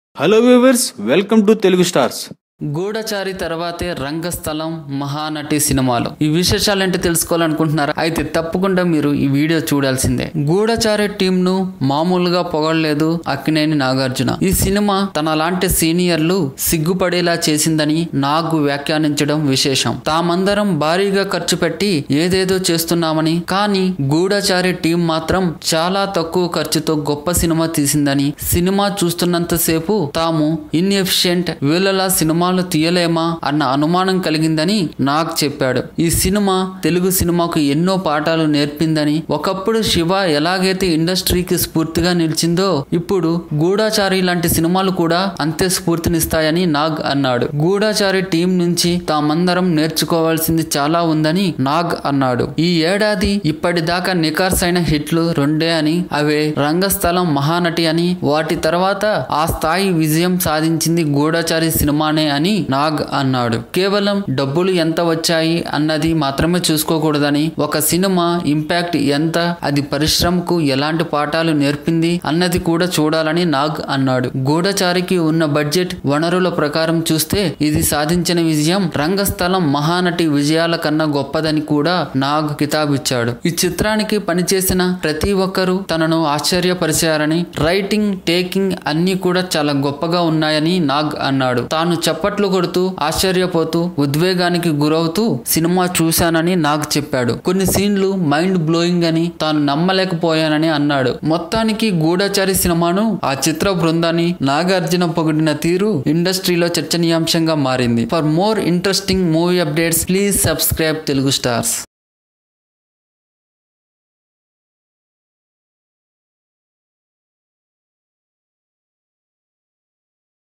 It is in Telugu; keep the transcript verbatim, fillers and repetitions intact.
Hello viewers, welcome to Telugu stars. Goodachari తర్వాతే రంగస్థలం మహానటి సినిమాలు ఈ విశేషాలంటే తెలుసుకోవాలనుకుంటున్నారా? అయితే తప్పకుండా మీరు ఈ వీడియో చూడాల్సిందే. గూఢచారి టీమ్ ను మామూలుగా పొగడలేదు అక్కినేని నాగార్జున. ఈ సినిమా తన లాంటి సీనియర్లు సిగ్గుపడేలా చేసిందని నాగ్ వ్యాఖ్యానించడం విశేషం. తామందరం భారీగా ఖర్చు పెట్టి ఏదేదో చేస్తున్నామని, కానీ గూఢచారి టీం మాత్రం చాలా తక్కువ ఖర్చుతో గొప్ప సినిమా తీసిందని, సినిమా చూస్తున్నంతసేపు తాము ఇన్ఎఫిషియెంట్ వీళ్ళలా సినిమా తీయలేమా అన్న అనుమానం కలిగిందని నాగ్ చెప్పాడు. ఈ సినిమా తెలుగు సినిమాకు ఎన్నో పాఠాలు నేర్పిందని, ఒకప్పుడు శివ ఎలాగైతే ఇండస్ట్రీకి స్ఫూర్తిగా నిలిచిందో ఇప్పుడు గూఢచారి లాంటి సినిమాలు కూడా అంతే స్ఫూర్తినిస్తాయని నాగ్ అన్నాడు. గూఢచారి టీం నుంచి తామందరం నేర్చుకోవాల్సింది చాలా ఉందని నాగ్ అన్నాడు. ఈ ఏడాది ఇప్పటిదాకా నికార్సైన హిట్లు రెండే అని, అవే రంగస్థలం, మహానటి అని. వాటి తర్వాత ఆ స్థాయి విజయం సాధించింది గూఢచారి సినిమానే అని నాగ్ అన్నాడు. కేవలం డబ్బులు ఎంత వచ్చాయి అన్నది మాత్రమే చూసుకోకూడదని, ఒక సినిమా ఇంపాక్ట్ ఎంత, అది పరిశ్రమకు ఎలాంటి పాఠాలు నేర్పింది అన్నది కూడా చూడాలని నాగ్ అన్నాడు. గూఢచారికి ఉన్న బడ్జెట్ వనరుల ప్రకారం చూస్తే ఇది సాధించిన విజయం రంగస్థలం, మహానటి విజయాల కన్నా గొప్పదని కూడా నాగ్ కితాబిచ్చాడు. ఈ చిత్రానికి పనిచేసిన ప్రతి ఒక్కరూ తనను ఆశ్చర్యపరిచారని, రైటింగ్, టేకింగ్ అన్ని కూడా చాలా గొప్పగా ఉన్నాయని నాగ్ అన్నాడు. తాను చప్పట్లు కొడుతూ, ఆశ్చర్యపోతూ, ఉద్వేగానికి గురవుతూ సినిమా చూశానని నాగ్ చెప్పాడు. కొన్ని సీన్లు మైండ్ బ్లోయింగ్ అని, తాను నమ్మలేకపోయానని అన్నాడు. మొత్తానికి గూఢచారి సినిమాను, ఆ చిత్ర బృందాన్ని నాగార్జున పొగిడిన తీరు ఇండస్ట్రీలో చర్చనీయాంశంగా మారింది. For more interesting movie updates please subscribe Telugu stars.